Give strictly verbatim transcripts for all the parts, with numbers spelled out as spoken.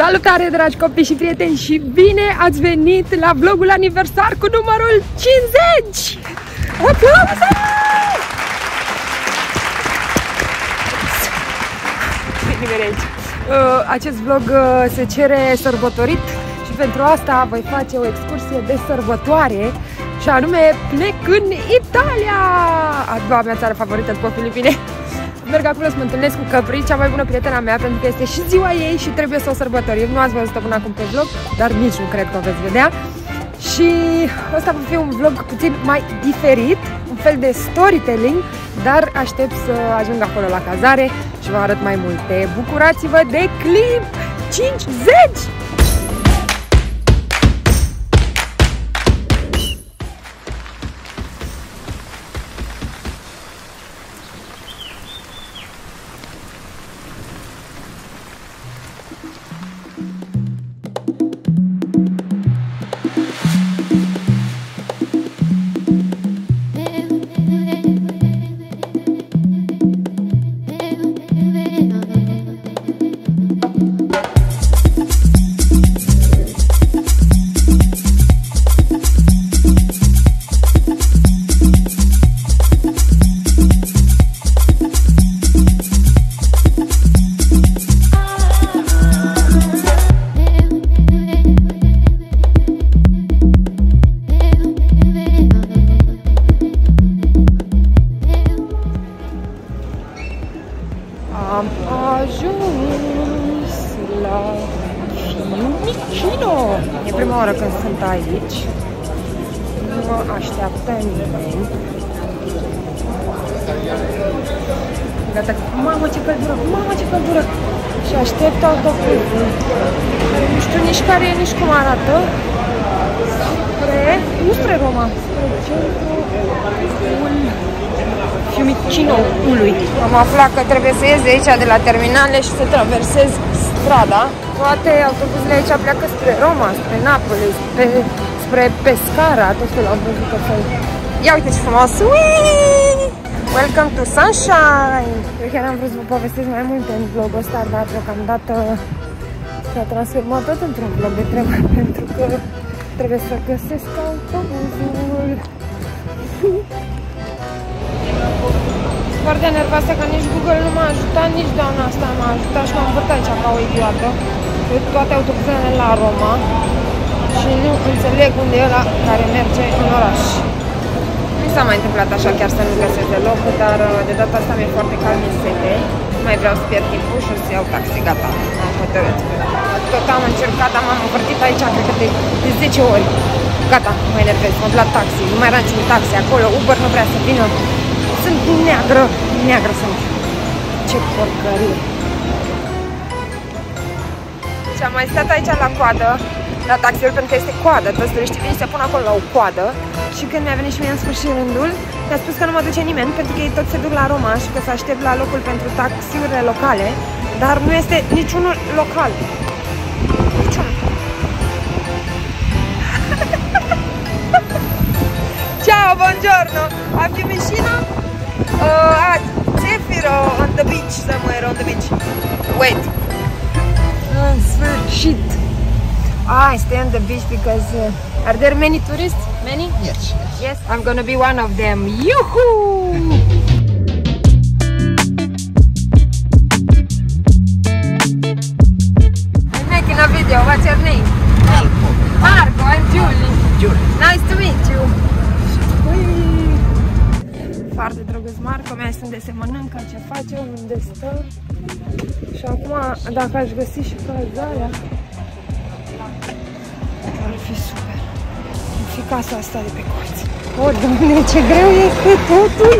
Salutare, dragi copii și prieteni, și bine ați venit la vlogul aniversar cu numărul cincizeci! Aplauze! Acest vlog se cere sărbătorit și pentru asta voi face o excursie de sărbătoare, și anume plec în Italia, a doua mea țară favorită după Filipine. Merg acolo să mă întâlnesc cu Căpri, cea mai bună prietena mea, pentru că este și ziua ei și trebuie să o sărbătorim. Nu ați văzut-o până acum pe vlog, dar nici nu cred că o veți vedea. Și ăsta va fi un vlog puțin mai diferit, un fel de storytelling, dar aștept să ajung acolo la cazare și vă arăt mai multe. Bucurați-vă de clip cincizeci! Am ajuns la Fiumicino. E prima oară când sunt aici. Nu mă așteaptă nimeni. Gata. Mamă, ce căldură! Mamă, ce căldură! Și aștept autobuzul, care nu știu nici care e, nici cum arată. Spre... nu spre Roma, spre centrul Fiumicino-ului. Am aflat că trebuie să ies de aici, de la terminale, și să traversez strada. Toate autobuzele aici pleacă spre Roma, spre Napoli, spre, spre Pescara, tot felul am văzut că fel. Ia uite ce frumos! Uii! Welcome to Sunshine! Eu chiar am vrut să vă povestesc mai multe în vlogul ăsta, dar deocamdată s-a transformat tot într-un vlog de treabă, pentru că trebuie să găsesc autobuzul. Foarte nervoasă că nici Google nu m-a ajutat, nici doamna asta m-a ajutat și m-am învățat aici ca o idiotă pe toate autobuzele la Roma și nu înțeleg unde e ăla care merge în oraș. Mi s-a mai întâmplat așa, chiar să nu găsesc deloc, dar de data asta mi-e foarte calm, mi-e sete. Nu mai vreau să pierd timpul și o să iau taxi, gata, am hotărât. Tot am încercat, am învârtit aici, cred că de, de zece ori. Gata, nu mă enervez, mă duc la taxi, nu mai era niciun taxi acolo, Uber nu vrea să vină. Sunt neagră, neagră sunt. Ce porcărie. Și am mai stat aici la coadă, la taxiuri, pentru că este coadă, toți turiștii vin și se pun acolo la o coadă. Și când mi-a venit și mie în sfârșit rândul, mi-a spus că nu mă duce nimeni, pentru că ei toți se duc la Roma și că să aștept la locul pentru taxiurile locale, dar nu este niciunul local. Niciunul. Ciao, buongiorno! A Fiumicino? Uh, at Zefiro on the beach, somewhere on the beach. Wait. În sfârșit. Ah, I stay on the beach because uh, are there many tourists? Many? Yes, yes. Yes, I'm gonna be one of them. Yoo-hoo! I'm making a video. What's your name? Marco. Marco, I'm Julie. Julie. Nice to meet you. Foarte drăguț Marco, mi-a zis unde se mănâncă, ce face, unde stă. Și acum, dacă aș găsi și cazarea, ar fi super. Ar fi casa asta de pe colț. O, Doamne, ce greu este totul!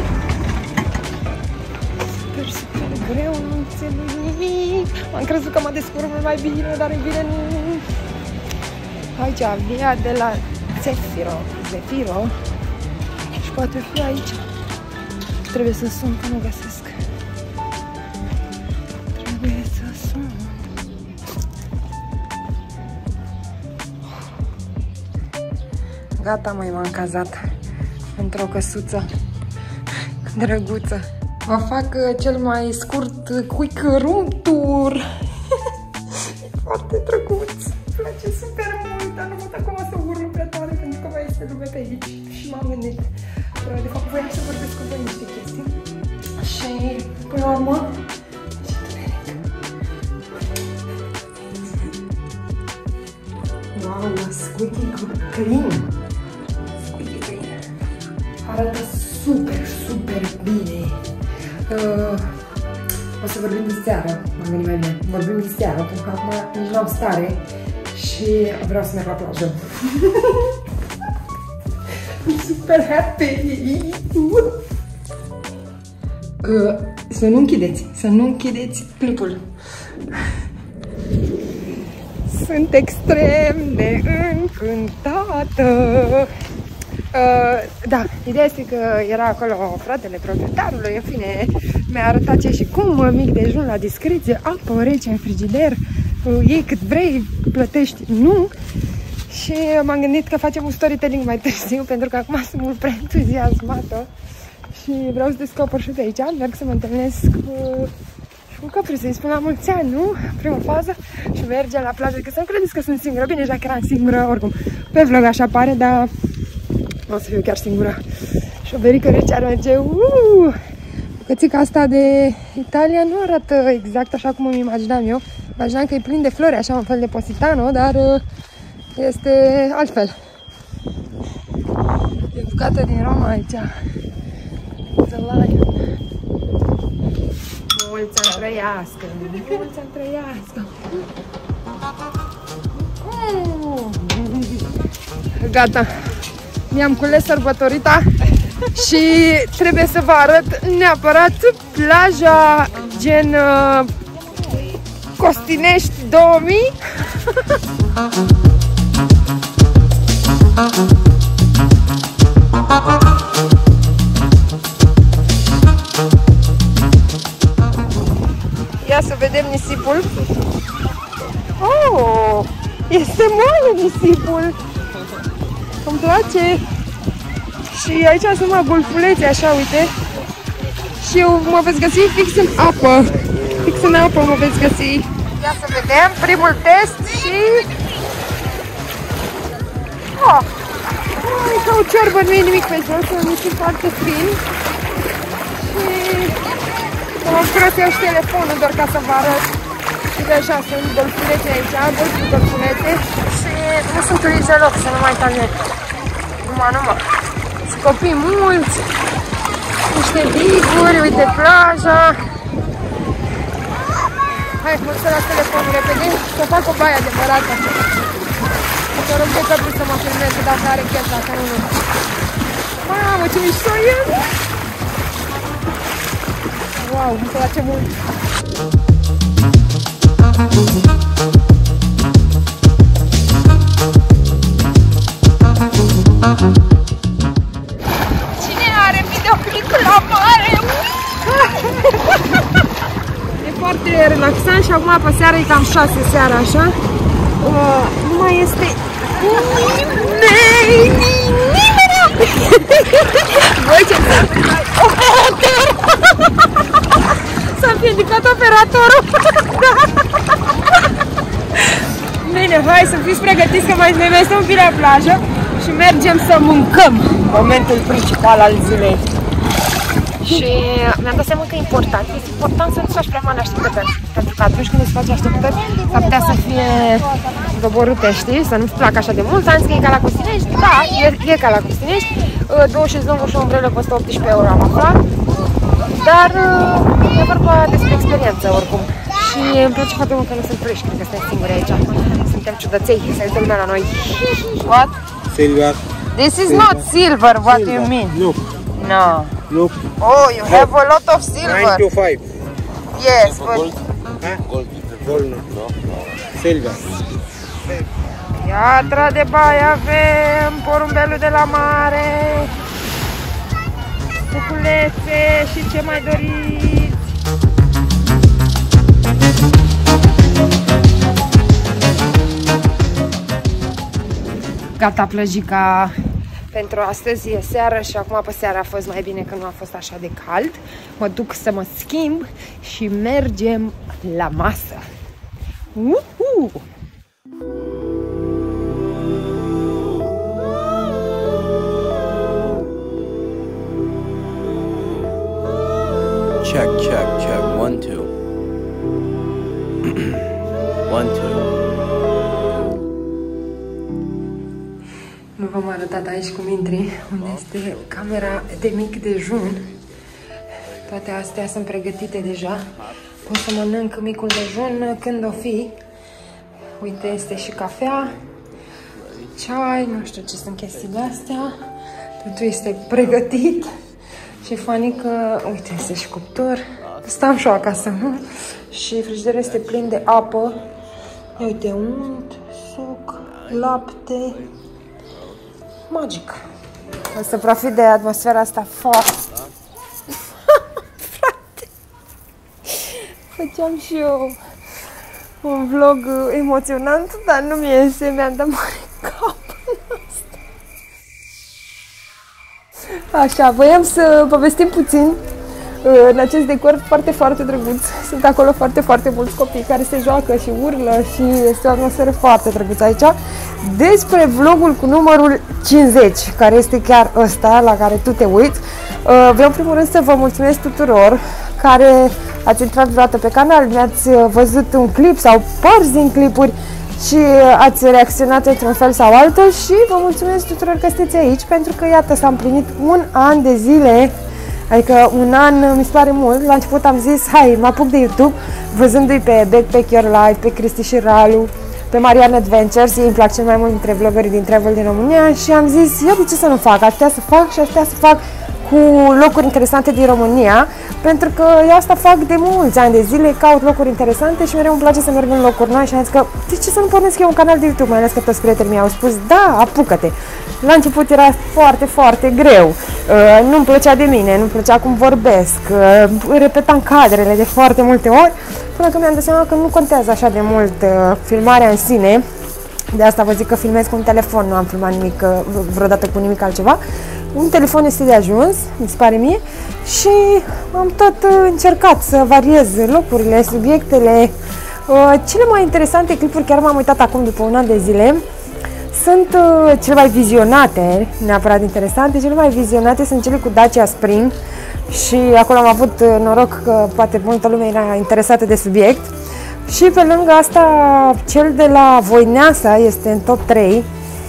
Super, super greu, nu înțeleg nimic. Am crezut că mă descurc mult mai bine, dar în bine nu. Aici, via de la Zefiro, Zefiro. Și poate fi aici. Trebuie să sun, că nu găsesc. Trebuie să sun. Gata, măi, m-am cazat într-o căsuță drăguță. Vă fac cel mai scurt quick room tour. Foarte foarte drăguț. Îmi place super mult, dar nu pot acum să urlu prea tare pentru că mai este lume pe aici și m-am gândit. De fapt, voiam să vorbesc cu voi niște chestii. Și, până la urmă, wow, squeaky clean. Squeaky clean. Arată super, super bine. Uh, o să vorbim de seară, m-am gândit mai bine. Vorbim de seară, pentru că acum nici n-am stare și vreau să merg la plajă. I'm super happy! Uh, să nu închideți, să nu închideți clipul. Sunt extrem de încântată! Uh, da, ideea este că era acolo fratele proprietarului, în fine, mi-a arătat ce și cum, mic dejun la discreție, apă rece în frigider, uh, iei cât vrei, plătești, nu. Și m-am gândit că facem un storytelling mai târziu, pentru că acum sunt mult prea entuziasmată și vreau să descoper și de aici, merg să mă întâlnesc cu, cu Căpri, să-i spun la mulți ani, nu? Prima fază și merge la plajă, că să nu credeți că sunt singură, bine, deja că eram singură, oricum, pe vlog așa pare, dar o să fiu chiar singură. Șoverică rece ar merge, uuuu! Bucățica asta de Italia nu arată exact așa cum îmi imaginam eu, imaginam că e plin de flori, așa, un fel de Positano, dar este altfel. E bucată din Roma aici. The Lion. Mulți să trăiască, mulți să trăiască. Gata. Mi-am cules sărbătorita și trebuie să vă arăt neapărat plaja gen uh, Costinești două mii. Ia să vedem nisipul. Oh, este moale nisipul. Îmi place. Și aici sunt numai golfulețe, așa, uite. Și mă veți găsi fix în apă. Fix în apă mă veți găsi. Ia să vedem primul test și... Oh! E ca o ciorbă, nu e nimic pe jos, e un nisip foarte fin. Și... m-am curat eu și telefonul doar ca să vă arăt. Și deja sunt golfulețe aici, golful golfulețe. Și nu sunt turiți deloc, să nu mai talent. Numai, numai. Sunt copii mulți. Niște biguri, uite plaja. Hai, mă să las telefonul repede, să fac o baie adevărată. Să rog de Căpri să mă filmeze dacă are chef, dacă nu, nu. Mamă, ce mișto e! Wow, îmi place mult! Cine are videoclip la mare? E foarte relaxant și acum pe seara e cam șase seara, așa. Uh, nu mai este nimeni, nimeni! Voi ce s-a ridicat operator! S-a ridicat operatorul! Bine, hai să fiți pregătiți că mai ne este un pic la plajă și mergem să mâncăm. Momentul principal al zilei. Și mi-am dat seama că e important, este important să nu faci prea mari așteptări. Pentru că atunci când îți faci așteptări, s-ar putea să fie doborâte, știi? Să nu-ți placă așa de mult. Am zis că e ca la Costinești, da, e, e ca la Costinești. Două șezlonguri și o umbrelă costă optsprezece euro, am aflat. Dar e vorba despre experiență, oricum. Și îmi place foarte mult că nu sunt frești, cred că suntem singuri aici. Suntem ciudăței, se uită lumea la noi. What? Silver. This is silver. not silver, what Silver. do you mean? Look. No. Look. Oh, you have a lot of silver. nine to five. Yes, but... Gold. Huh? Gold. Gold, no. No. Silver. Piatra de baie avem, porumbelul de la mare, suculețe și ce mai doriți. Gata plăjica pentru astăzi, e seară și acum pe seara a fost mai bine că nu a fost așa de cald. Mă duc să mă schimb și mergem la masă. Uhu! Nu v-am arătat aici cum intri, unde este camera de mic dejun. Toate astea sunt pregătite deja. Pot să mănânc micul dejun când o fi. Uite, este și cafea, ceai, nu știu ce sunt chestiile astea. Totul este pregătit. Și fanică, uite, este și cuptor. Stam și eu acasă, nu? Și frigiderul este plin de apă. Uite, unt, suc, lapte. Magic. O să profit de atmosfera asta foarte. Frate. Făceam și eu un vlog emoționant, dar nu mi iese, mi-am dat mare cap în asta. Așa, voiam să povestim puțin în acest decor foarte, foarte drăguț. Sunt acolo foarte, foarte mulți copii care se joacă și urlă și este o atmosferă foarte drăguță aici. Despre vlogul cu numărul cincizeci, care este chiar ăsta la care tu te uiți. Vreau în primul rând să vă mulțumesc tuturor care ați intrat vreodată pe canal, mi-ați văzut un clip sau părți din clipuri și ați reacționat într-un fel sau altul și vă mulțumesc tuturor că sunteți aici, pentru că iată s-a împlinit un an de zile. Adică un an mi se pare mult. La început am zis, hai, mă apuc de YouTube, văzându-i pe Backpack Your Life, pe Cristi și Ralu, pe Marian Adventures, ei îmi plac cel mai mult dintre vloggerii din travel din România și am zis, eu de ce să nu fac, aș putea să fac și aș putea să fac cu locuri interesante din România, pentru că eu asta fac de mulți ani de zile, caut locuri interesante și mereu îmi place să merg în locuri noi și am zis că de ce să nu pornesc eu un canal de YouTube, mai ales că toți prietenii mei au spus, da, apucă-te. La început era foarte, foarte greu, uh, nu-mi plăcea de mine, nu-mi plăcea cum vorbesc, uh, repetam cadrele de foarte multe ori, până că mi-am dat seama că nu contează așa de mult uh, filmarea în sine. De asta vă zic că filmez cu un telefon, nu am filmat nimic, vreodată cu nimic altceva. Un telefon este de ajuns, mi se pare mie, și am tot încercat să variez locurile, subiectele. Cele mai interesante clipuri, chiar m-am uitat acum după un an de zile, sunt cele mai vizionate, neapărat interesante, cele mai vizionate sunt cele cu Dacia Spring și acolo am avut noroc că poate multă lume era interesată de subiect. Și pe lângă asta, cel de la Voineasa este în top trei.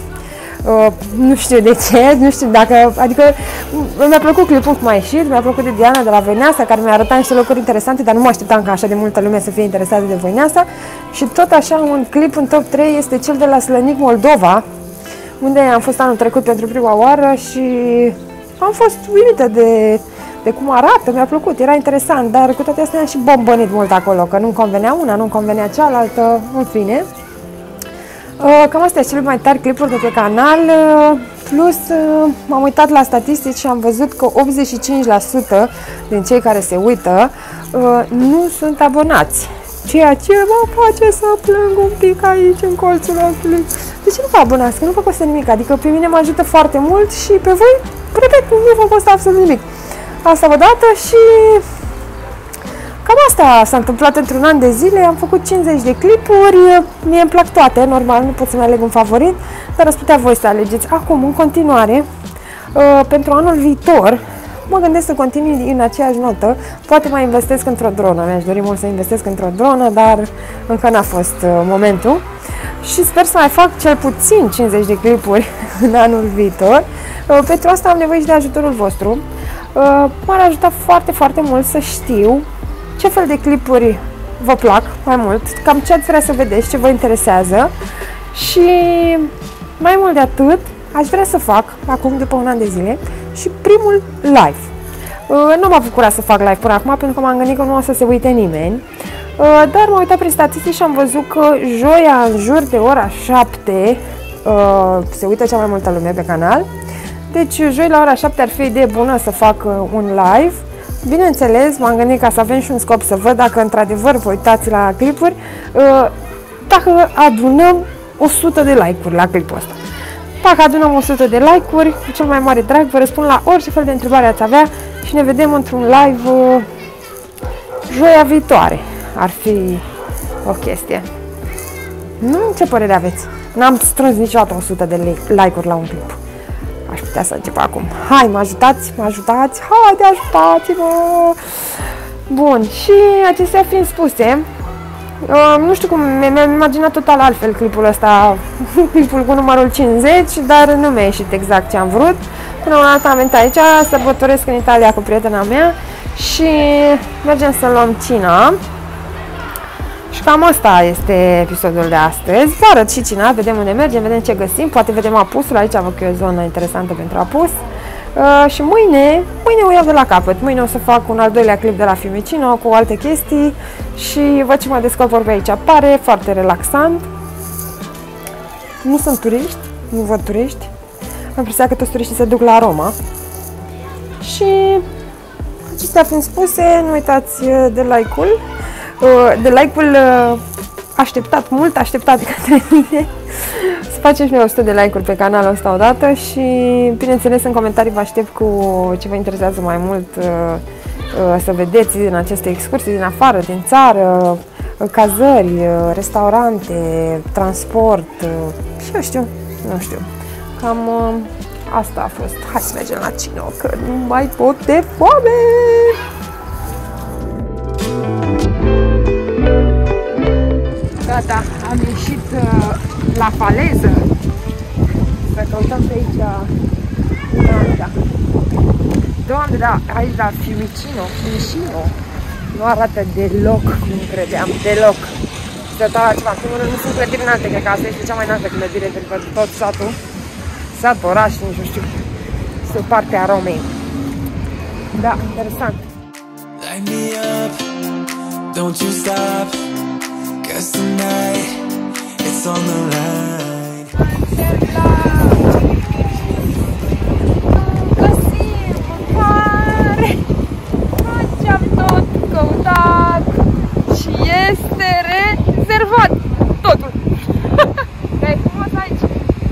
Uh, nu știu de ce, nu știu dacă, adică mi-a plăcut clipul cum a ieșit, mi-a plăcut de Diana de la Voineasa, care mi-a arătat niște locuri interesante, dar nu mă așteptam ca așa de multă lume să fie interesată de Voineasa. Și tot așa, un clip în top trei este cel de la Slănic, Moldova, unde am fost anul trecut pentru prima oară și am fost uimită de... de cum arată, mi-a plăcut, era interesant, dar cu toate astea am și bombănit mult acolo, că nu-mi convenea una, nu-mi convenea cealaltă, în fine. Cam astea sunt cele mai tari clipuri de pe canal, plus m-am uitat la statistici și am văzut că optzeci și cinci la sută din cei care se uită nu sunt abonați, ceea ce mă face să plâng un pic aici, în colțul ochiului. De ce nu vă abonați? Că nu vă costă nimic, adică pe mine mă ajută foarte mult și pe voi, repet, nu vă costă absolut nimic. Asta odată și cam asta s-a întâmplat într-un an de zile, am făcut cincizeci de clipuri, mie îmi plac toate, normal, nu pot să-mi aleg un favorit, dar ați putea voi să alegeți. Acum, în continuare, pentru anul viitor, mă gândesc să continui în aceeași notă, poate mai investesc într-o dronă, mi-aș dori mult să investesc într-o dronă, dar încă n-a fost momentul și sper să mai fac cel puțin cincizeci de clipuri în anul viitor. Pentru asta am nevoie și de ajutorul vostru. M-ar ajuta foarte, foarte mult să știu ce fel de clipuri vă plac mai mult, cam ce ați vrea să vedeți, ce vă interesează și mai mult de atât aș vrea să fac, acum după un an de zile, și primul live. Nu m-a bucurat să fac live până acum pentru că m-am gândit că nu o să se uite nimeni, dar m-am uitat prin statistici și am văzut că joia în jur de ora șapte se uită cea mai multă lume pe canal. Deci, joi la ora șapte ar fi idee bună să fac un live. Bineînțeles, m-am gândit ca să avem și un scop să văd dacă într-adevăr vă uitați la clipuri, dacă adunăm o sută de like-uri la clipul ăsta. Dacă adunăm o sută de like-uri, cu cel mai mare drag vă răspund la orice fel de întrebare ați avea și ne vedem într-un live joia viitoare. Ar fi o chestie. Nu? Ce părere aveți? N-am strâns niciodată o sută de like-uri la un clip. Aș putea să încep acum. Hai, mă ajutați, mă ajutați, haide, ajutați-mă! Bun, și acestea fiind spuse, Uh, nu știu cum, mi-am imaginat total altfel clipul ăsta, clipul cu numărul cincizeci, dar nu mi-a ieșit exact ce am vrut. Până una alta am venit aici, sărbătoresc în Italia cu prietena mea și mergem să luăm cina. Și cam asta este episodul de astăzi. Vă arăt și cina, vedem unde mergem, vedem ce găsim, poate vedem apusul, aici văd că e o zonă interesantă pentru apus. Uh, și mâine, mâine o iau de la capăt, mâine o să fac un al doilea clip de la Fiumicino cu alte chestii și văd ce mă descoper pe aici. Pare foarte relaxant. Nu sunt turiști, nu văd turiști. Am impresia că toți turiștii se duc la Roma. Și acestea fiind spuse, nu uitați de like-ul, de like-ul așteptat, mult așteptat de către mine. Să facem și noi o sută de like-uri pe canalul ăsta odată și, bineînțeles, în comentarii vă aștept cu ce vă interesează mai mult să vedeți din aceste excursii, din afară, din țară, cazări, restaurante, transport și eu știu, nu știu. Cam asta a fost. Hai să mergem la cină, că nu mai pot de foame! Gata, am ieșit uh, la faleză. Să căutăm pe aici Un'alta. Doamne, da, aici la Fiumicino, Fiumicino nu arată deloc cum credeam, deloc. Se uită la ceva, în primul rând nu sunt clădiri înalte, cred că asta este cea mai înaltă clădire de tot satul. Sat, oraș, nici nu știu, este o parte a Romei. Da, interesant. Light me up, don't you stop, 'cause tonight it's on the line. Găsim mâncare, facem tot căutat și este rezervat totul. Dar e frumos aici.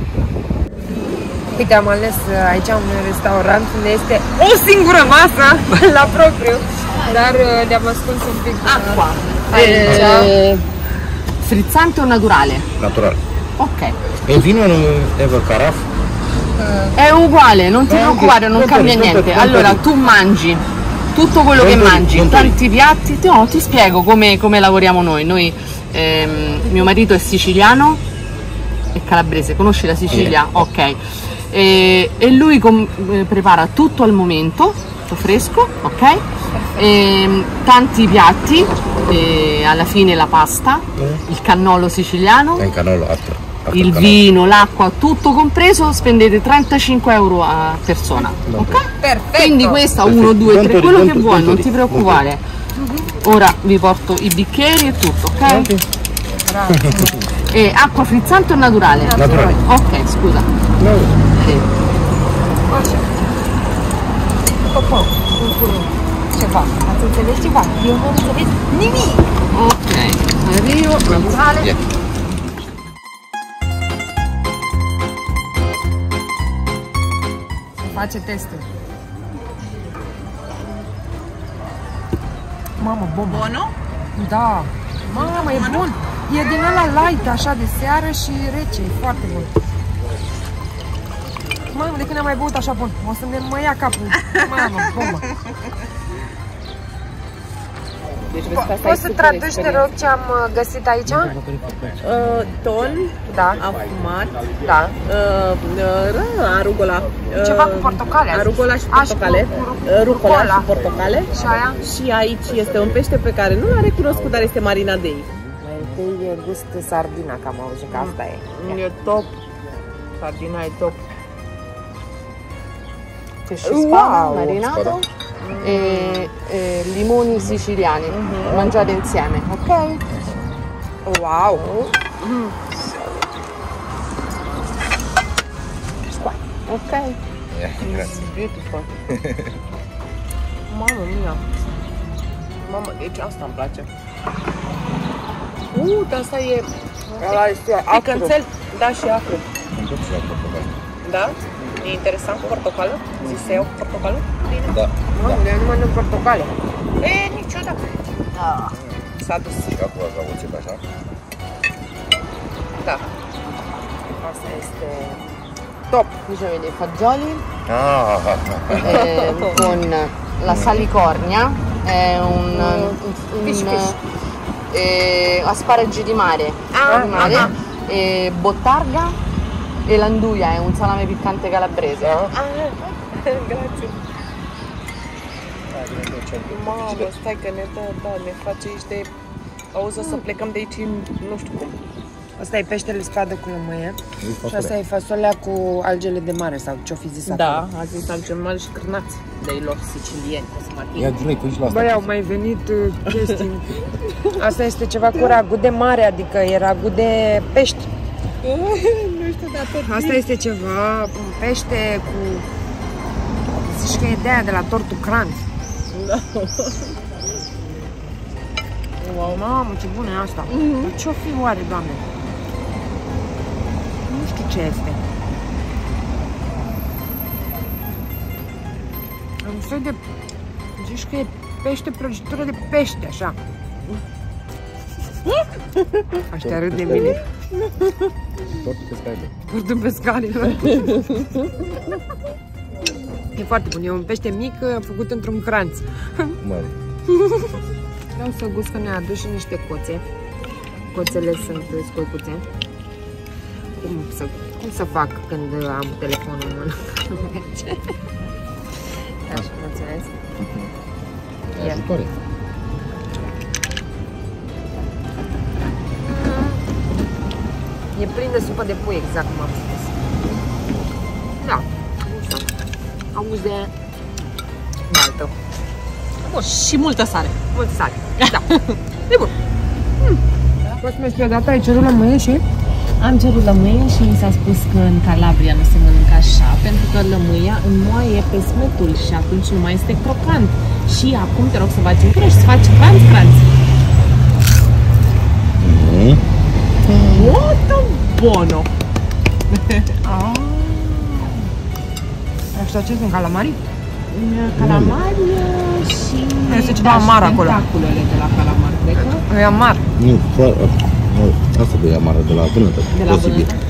Uite, am ales aici un restaurant unde este o singură masă la propriu, dar le-am ascuns un pic. Acqua. Aici. Eh, frizzante o naturale? Natural. Ok. E vino non ever caraf? È uguale, non ti Eh, preoccupare, non pronto, cambia pronto, niente. pronto. Allora, tu mangi tutto quello che Pronto, mangi, pronto. tanti piatti. No, ti spiego come, come lavoriamo noi. Noi, ehm, mio marito è siciliano e calabrese, conosci la Sicilia? Ok. E, e lui com- eh, prepara tutto al momento, tutto fresco, ok? Ehm, tanti piatti, e alla fine la pasta, il cannolo siciliano, In canolo altro. altro il canolo. vino, l'acqua, tutto compreso, spendete trentacinque euro a persona, ok? Perfetto. Quindi questa uno, Perfetto. due, tre, Quanto- quello che quanto- vuoi, quanto non di- ti preoccupare. Ora vi porto i bicchieri e tutto, ok? E acqua frizzante o naturale? Naturale. Ok, scusa. No. Sì. Ceva, ați înțeles ceva? Eu nu am înțeles nimic! Ok, arrivo, naturale. Yeah. Face testul. Mamă, bombă! Buono? Da! Mamă, e bun! E din ăla light, așa, de seară și rece, e foarte bun. Mamă, de când am mai băut așa bun, o să mă ia capul. Mamă, bombă! Poți să traduci, te rog, ce am găsit aici? Uh, ton, Da, afumat, da. uh, uh, arugola. Uh, Ceva cu portocale, a zis. Arugola și A, și portocale. cu- cu- Uh, rucola rucola. și portocale. Și aia? Și aici este un pește pe care nu l-a recunoscut, dar este marinadei. Mai întâi e gust sardina, că am auzit că asta e. E top. Sardina e top. Pesce Wow. spada marinato e, e limoni siciliani mangiate insieme, ok? Wow! Ok? Yeah, grazie. Beautiful. Mamă mia! Mamă, deci asta îmi place. Uh, dar asta e Ăla este picanțel, da, și acru. Îmi place la portocale. Da? E interesant cu portocală? Zi să iau cu portocală? Bine. Da. Mamă, eu nu mănânc portocale. E, niciodată. S-a dus. Și acum la oțet așa. Da. Asta este... Top! Qui c'è dei fagioli Ah, eh, con la salicornia, è un, un, Fish, un- fish. e asparagi di mare, Ah, di mare ah, e bottarga e l'anduia, è un salame piccante calabrese. Ah, grazie. Mamă, stai că ne dă, da, ne face niște... Auzi, o să plecăm de aici, nu știu cum. Asta e peștele spadă cu lămâie și asta e fasolea cu algele de mare sau ce-o fi zis Da, acolo. a zis algemali și cârnați de lor sicilieni, o să mă ating. Ia Giulei, tu ești la asta. Băi, au mai venit uh, chestii. Asta este ceva cu ragut de mare, adică e ragut de pești. Nu știu de atât. Asta este ceva, un pește cu... Zici că e de aia de la tortul Kranz. Da. Wow. Mamă, ce bună e asta. Mm-hmm. Ce-o fi oare, Doamne? Nu știu ce este. Un soi de... Zici că e pește, prăjitură de pește, așa. Aștia râd de mine. Tortul pescarilor. Tortul pescarilor. E foarte bun, e un pește mic făcut într-un cranț. Mare. Vreau să gust că ne-a adus și niște coțe. Coțele sunt scoicuțe. Cum să, cum să fac când am telefonul în mână? Așa, mulțumesc. Ia. Ajutoare. E plin de supă de pui, exact cum am spus. Da, nu știu. Auzi de baltă. Bun, și multă sare. Mult sare. Da. E bun. Mm. Poți mi-ai spus odată, ai cerut lămâie și? Am cerut lămâie și mi s-a spus că în Calabria nu se mănâncă așa, pentru că lămâia înmoaie pe smetul și atunci nu mai este crocant. Și acum te rog să faci în și să faci cranț, cranț. Mm. What a buono! Ah. Așa ce sunt calamari? Calamari și... Este ceva amar acolo. Tentaculele de la calamar, cred că. E amar. Nu, fără... Asta de amară, de la vânătă. De la posibil. vânătă.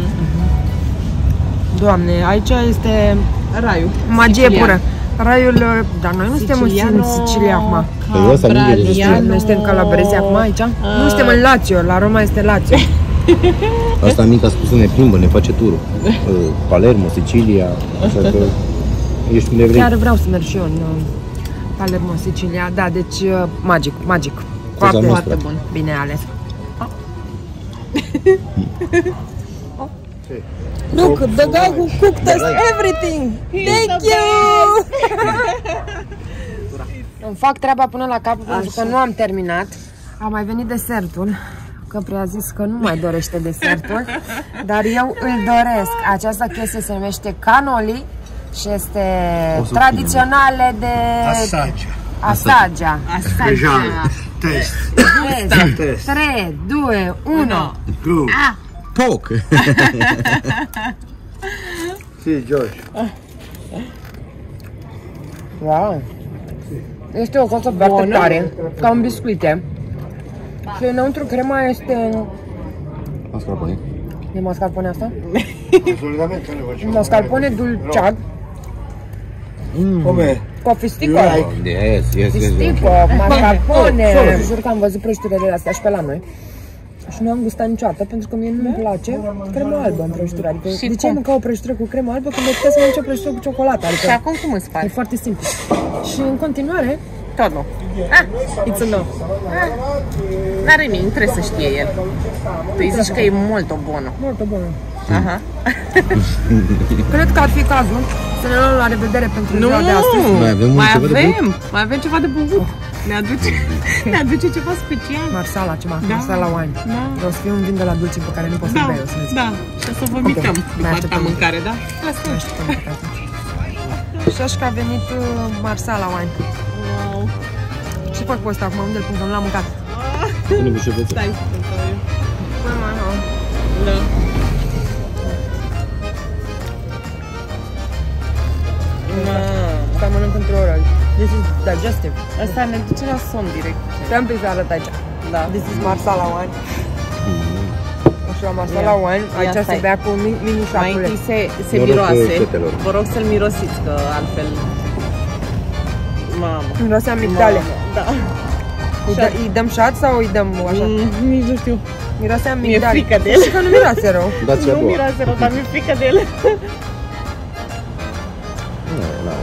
Doamne, aici este Raiul. magie Sicilian. pură. Raiul, dar noi nu suntem în Siciliano Sicilia acum. Păi ăsta nu e de Cabraliano. Noi suntem calabrese acum aici? Nu suntem în Lazio, la Roma este Lazio. Asta mic a spus să ne plimbă, ne face turul. Palermo, Sicilia, așa că ești unde vrei. Chiar vreau să merg și eu în uh, Palermo, Sicilia. Da, deci uh, magic, magic. Foarte, Cosa foarte nostra. bun. Bine ales. Look, the guy who cooked us everything! Thank you! Îmi fac treaba până la capăt pentru că nu am terminat. A mai venit desertul. Căpri a zis că nu mai dorește desertul, dar eu îl doresc. Această chestie se numește cannoli și este tradiționale de... Assaggia. Asaggia. Asaggia. Test. trei, doi, unu. Go. Poc! Sì, George. Wow. Este o coță foarte tare, ca un biscuite. Și înăuntru crema este... Mascarpone. E mascarpone asta? Solitamente noi facciamo. Mascarpone dulciat, Come? cu fistico. Yes, yes, yes. Fistico, mascarpone. Jur că am văzut prăjiturile astea și pe la noi. Și nu am gustat niciodată, pentru că mie nu-mi place crema albă în prăjitură. Adică Și de ce cum? mânca o prăjitură cu cremă albă când ai putea să mănânci o prăjitură cu ciocolată? Adică Și acum cum îți e faci? foarte simplu. Și în continuare, Tot nu. ah, it's a no. N-are nimic, nu trebuie să știe el. Tu îi zici că e mult o bună. Foarte bună. Aha. Cred că ar fi cazul să ne luăm la revedere pentru Nu, ziua de astăzi. Mai avem un mai ceva de avem, mai avem ceva de băut. Ne aduce, ne aduce ceva special. Marsala, ceva, Da. Marsala wine. Da. O să fie un vin de la dulce pe care nu poți să Da, bei, o să ne zic. da. Și o să vomităm Ok, după mai atâta așteptăm. mâncare, da? Ne așteptăm pe atunci. Și așa că a venit uh, Marsala wine. Wow. Ce fac cu ăsta acum? Unde-l punctăm? L-am mâncat. Pune bușevețe. Stai, Păi, mai, nu. da. Asta mănânc într-o oră. This is digestive. Asta ne duce la somn direct. Stai un pic să arăt aici. Da. This is Marsala wine. Și la Marsala Ia. wine, Ia, aici se stai. bea cu mi- mini Mai șapule. întâi se, se Noroc miroase. fetelor. Vă rog să-l mirosiți, că altfel... Mamă. Miroase amigdale. Mamă, da. Îi, dă, îi dăm șat sau îi dăm așa? Mm, nici nu știu. Miroase a Mi-e migdali. frică de ele. Și că nu miroase rău. Dați a Nu doua. miroase rău, dar mi-e frică de ele. Nu, nu.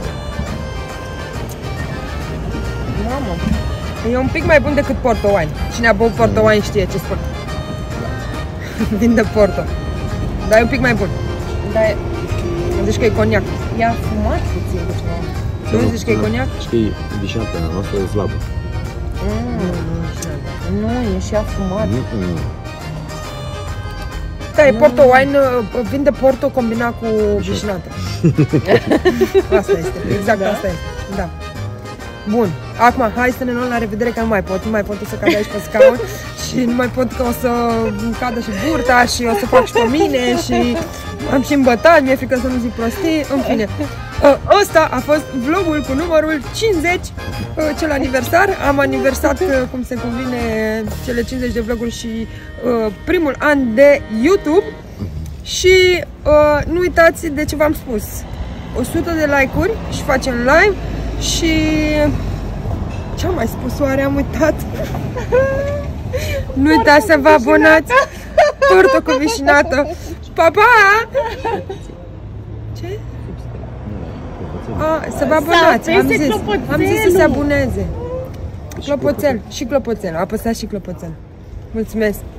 Mamă. E un pic mai bun decât Porto Wine. Cine a băut Porto Wine știe ce spun. Vin de Porto. Dar e un pic mai bun. Dar e... Zici că e coniac. I-a fumat puțin cu ceva. Nu zici că e coniac? Și că e vișinata noastră e slabă. Nu, e și afumat. Mm-mm. Da, e Porto Wine, vinde Porto combinat cu vișinată. Asta este, exact asta este. Da. Bun, acum hai să ne luăm la revedere că nu mai pot, nu mai pot să cad aici pe scaun și nu mai pot că o să cadă și burta și o să fac și pe mine și am și îmbătat, mi-e frică să nu zic prostii, în fine. Ăsta a fost vlogul cu numărul cincizeci, cel aniversar. Am aniversat, cum se cuvine, cele cincizeci de vloguri și primul an de YouTube. Și nu uitați de ce v-am spus, o sută de like-uri și facem live. Și ce am mai spus, oare am uitat? Nu uitați să vă abonați. Porto cu vișinată. Pa, pa! Ce? A, să vă abonați, am zis, am zis să se aboneze. Clopoțel, și clopoțel, apăsați și clopoțel. Mulțumesc!